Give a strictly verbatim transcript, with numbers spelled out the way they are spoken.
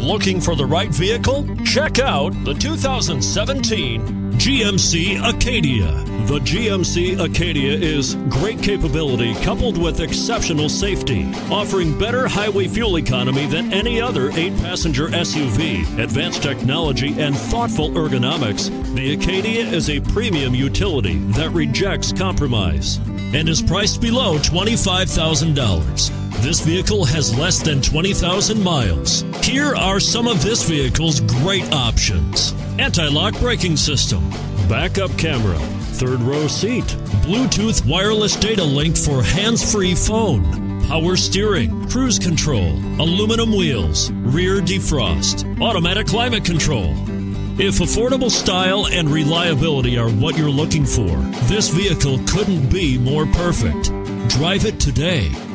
Looking for the right vehicle? Check out the two thousand seventeen G M C Acadia. The G M C Acadia is great capability coupled with exceptional safety, offering better highway fuel economy than any other eight-passenger S U V, advanced technology, and thoughtful ergonomics. The Acadia is a premium utility that rejects compromise and is priced below twenty-five thousand dollars. This vehicle has less than twenty thousand miles. Here are some of this vehicle's great options: anti-lock braking system, backup camera, third row seat, Bluetooth wireless data link for hands-free phone, power steering, cruise control, aluminum wheels, rear defrost, automatic climate control. If affordable style and reliability are what you're looking for, this vehicle couldn't be more perfect. Drive it today.